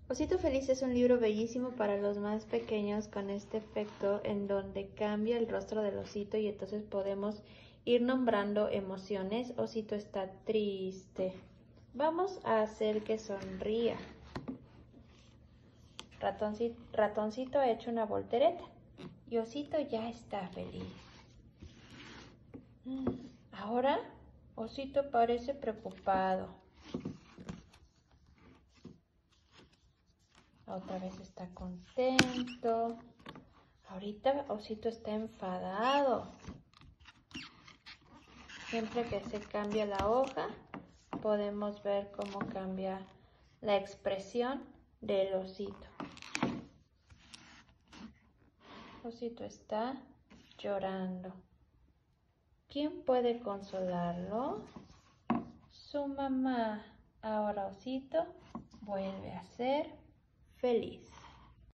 Osito Feliz es un libro bellísimo para los más pequeños con este efecto en donde cambia el rostro del osito y entonces podemos ir nombrando emociones. Osito está triste. Vamos a hacer que sonría. Ratoncito ha hecho una voltereta y Osito ya está feliz. Ahora Osito parece preocupado. Otra vez está contento. Ahorita Osito está enfadado. Siempre que se cambia la hoja, podemos ver cómo cambia la expresión del osito. Osito está llorando. ¿Quién puede consolarlo? Su mamá. Ahora Osito vuelve a ser feliz.